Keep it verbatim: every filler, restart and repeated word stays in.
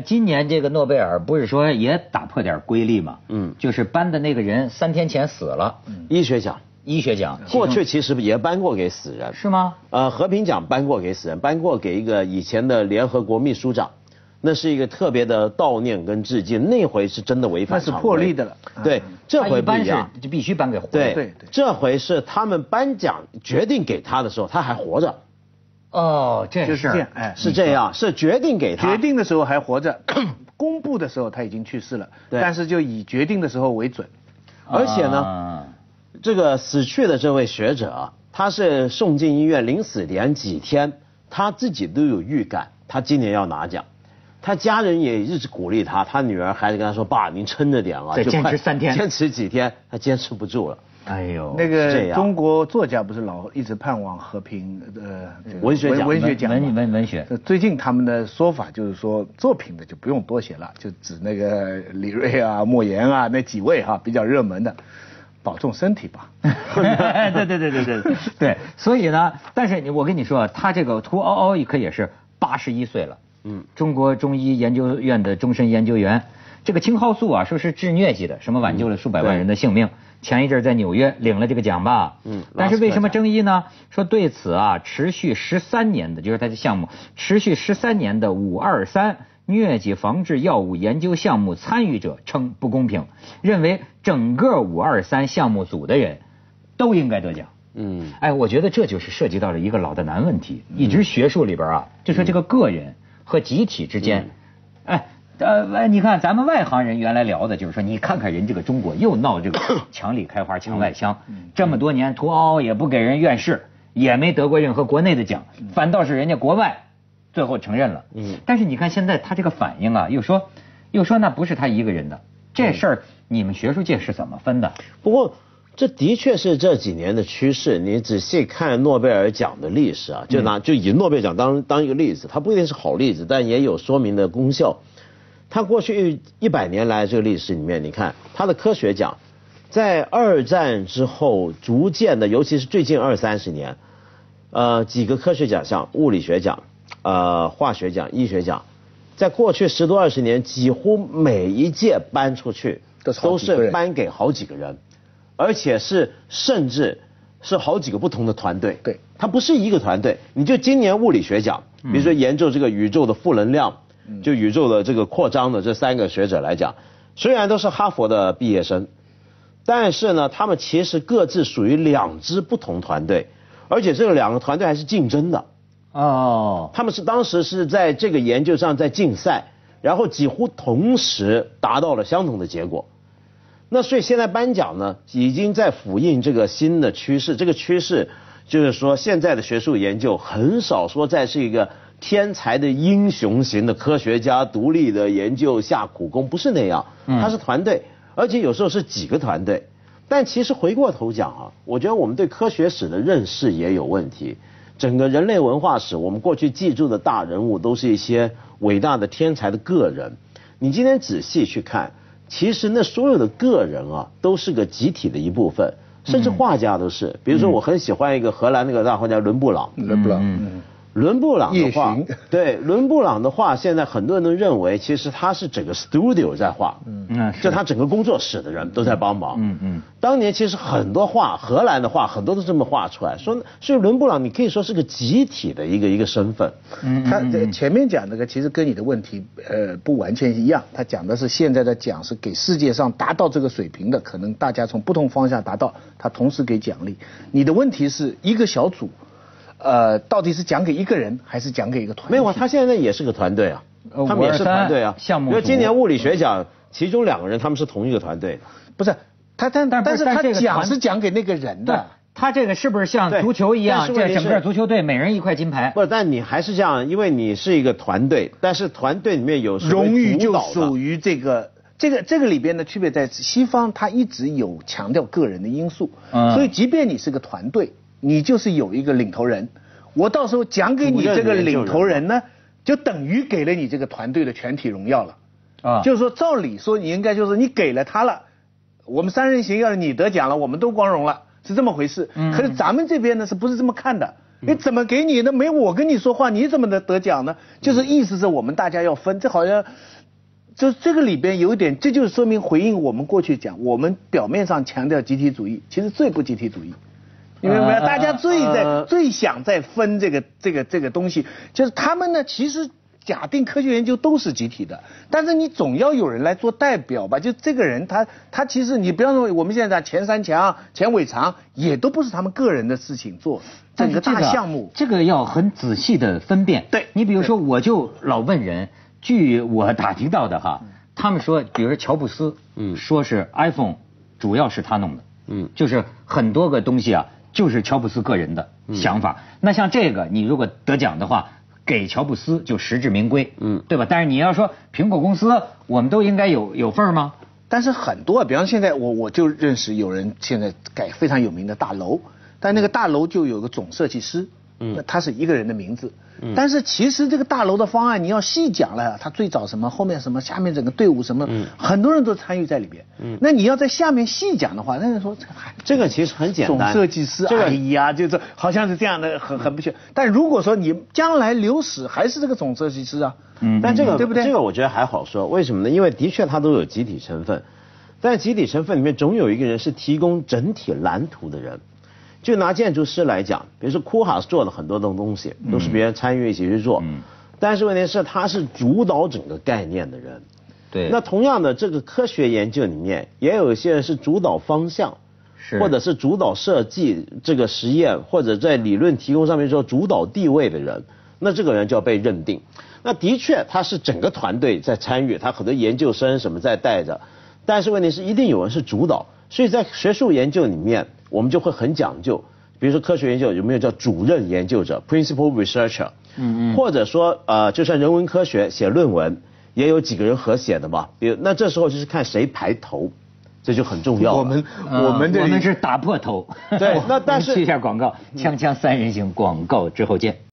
今年这个诺贝尔不是说也打破点规律嘛？嗯，就是颁的那个人三天前死了， 嗯、医学奖。 医学奖过去其实也颁过给死人， 是吗？ 呃，和平奖颁过给死人，颁过给一个以前的联合国秘书长，那是一个特别的悼念跟致敬。那回是真的违反常规， 那是破例的了。 对，这回不一样， 就必须颁给活对的。 对对， 这回是他们颁奖决定给他的时候，他还活着。 哦，这就是这样，哎， 是这样，是决定给他， 决定的时候还活着，公布的时候他已经去世了，但是就以决定的时候为准。 而且呢。 啊这个死去的这位学者，他是送进医院，临死前几天，他自己都有预感，他今年要拿奖。他家人也一直鼓励他，他女儿还跟他说：“爸，您撑着点啊， 再坚持三天， 坚持几天。”他坚持不住了。 哎呦， 那个中国作家不是老一直盼望和平呃文学奖文学奖文文文学。 最近他们的说法就是说，作品的就不用多写了，就指那个李锐啊、莫言啊那几位哈比较热门的。保重身体吧。 对对对对对对对，所以呢，但是我跟你说，他这个屠嗷嗷可也是八十一岁了，嗯，中国中医研究院的终身研究员。这个青蒿素啊，说是治疟疾的，什么挽救了数百万人的性命。嗯、前一阵在纽约领了这个奖吧，嗯，但是为什么争议呢？说对此啊，持续十三年的，就是他的项目，持续十三年的五二三。疟疾防治药物研究项目参与者称不公平，认为整个五二三项目组的人都应该得奖。嗯，哎，我觉得这就是涉及到了一个老的难问题，一直学术里边啊，就说这个个人和集体之间，哎，呃，你看咱们外行人原来聊的就是说，你看看人这个中国又闹这个墙里开花墙外香，这么多年屠嗷嗷也不给人院士，也没得过任何国内的奖，反倒是人家国外。最后承认了，嗯，但是你看现在他这个反应啊，又说，又说那不是他一个人的，这事儿你们学术界是怎么分的？ 不过这的确是这几年的趋势，你仔细看诺贝尔奖的历史啊，就拿就以诺贝尔奖当当一个例子，它不一定是好例子，但也有说明的功效。它过去一百年来这个历史里面，你看它的科学奖，在二战之后逐渐的，尤其是最近二三十年，呃，几个科学奖项，物理学奖。呃，化学奖、医学奖，在过去十多二十年，几乎每一届颁出去都是颁给好几个人，而且是甚至是好几个不同的团队。 对， 它不是一个团队。你就今年物理学奖，比如说研究这个宇宙的负能量，嗯、就宇宙的这个扩张的这三个学者来讲，虽然都是哈佛的毕业生，但是呢，他们其实各自属于两支不同团队，而且这两个团队还是竞争的。哦，他们是当时是在这个研究上在竞赛，然后几乎同时达到了相同的结果。那所以现在颁奖呢，已经在复印这个新的趋势。这个趋势就是说，现在的学术研究很少说再是一个天才的英雄型的科学家独立的研究下苦功，不是那样，它是团队，而且有时候是几个团队。但其实回过头讲啊，我觉得我们对科学史的认识也有问题。整个人类文化史，我们过去记住的大人物都是一些伟大的天才的个人。你今天仔细去看，其实那所有的个人啊，都是个集体的一部分，甚至画家都是。比如说，我很喜欢一个荷兰那个大画家伦布朗。 伦布朗。嗯伦布朗的画，对伦布朗的画，现在很多人都认为，其实他是整个 studio 在画，嗯，就他整个工作室的人都在帮忙，嗯嗯。当年其实很多画，荷兰的画很多都这么画出来，说所以伦布朗你可以说是个集体的一个一个身份。 嗯，他前面讲那个其实跟你的问题呃不完全一样，他讲的是现在的奖是给世界上达到这个水平的，可能大家从不同方向达到，他同时给奖励。你的问题是一个小组。呃，到底是讲给一个人还是讲给一个团队？ 没有啊，他现在也是个团队啊，他们也是团队啊。 项目， 因为今年物理学奖，其中两个人他们是同一个团队， 不是他，但但但是他奖是讲给那个人的。 他这个是不是像足球一样，这整个足球队每人一块金牌？ 不，但你还是这样，因为你是一个团队，但是团队里面有荣誉就属于这个。这个这个里边的区别在西方，他一直有强调个人的因素，嗯、所以即便你是个团队。你就是有一个领头人，我到时候讲给你这个领头人呢，就等于给了你这个团队的全体荣耀了。啊，就是说照理说你应该就是你给了他了，我们三人行要是你得奖了，我们都光荣了，是这么回事。嗯，可是咱们这边呢是不是这么看的？你怎么给你呢？没我跟你说话，你怎么能得奖呢？就是意思是我们大家要分，这好像就这个里边有一点，这就是说明回应我们过去讲，我们表面上强调集体主义，其实最不集体主义。你明白没有？大家最在、呃、最想在分这个这个这个东西，就是他们呢，其实假定科学研究都是集体的，但是你总要有人来做代表吧？就这个人他他其实你不要认为我们现在前三强、前五强也都不是他们个人的事情做，整个大项目、 这个，这个要很仔细的分辨。 对， 你比如说，我就老问人，据我打听到的哈，他们说，比如说乔布斯，嗯，说是 iPhone 主要是他弄的，嗯，就是很多个东西啊。就是乔布斯个人的想法、嗯，那像这个，你如果得奖的话，给乔布斯就实至名归，嗯，对吧？但是你要说苹果公司，我们都应该有有份吗？ 但是很多，比方现在我我就认识有人现在改非常有名的大楼，但那个大楼就有个总设计师，嗯，那他是一个人的名字。嗯、但是其实这个大楼的方案你要细讲了，他最早什么，后面什么，下面整个队伍什么，嗯、很多人都参与在里边。嗯，那你要在下面细讲的话，那人说这个这个其实很简单， 总设计师，这个、哎呀，就是好像是这样的，很很不确。但如果说你将来流史还是这个总设计师啊， 嗯，但这个对不对？ 这个我觉得还好说，为什么呢？因为的确它都有集体成分，但集体成分里面总有一个人是提供整体蓝图的人。就拿建筑师来讲，比如说库哈斯做了很多的东西，都是别人参与一起去做，嗯，但是问题是他是主导整个概念的人， 对。 那同样的，这个科学研究里面也有一些人是主导方向， 是， 或者是主导设计这个实验，或者在理论提供上面说主导地位的人，那这个人就要被认定。那的确他是整个团队在参与，他很多研究生什么在带着，但是问题是一定有人是主导，所以在学术研究里面。我们就会很讲究，比如说科学研究有没有叫主任研究者 （principal researcher）， 嗯嗯，或者说呃，就算人文科学写论文，也有几个人合写的嘛。比如那这时候就是看谁排头，这就很重要了。 我们、呃、我们我们是打破头。 对，那但是去一下广告，锵锵三人行广告之后见。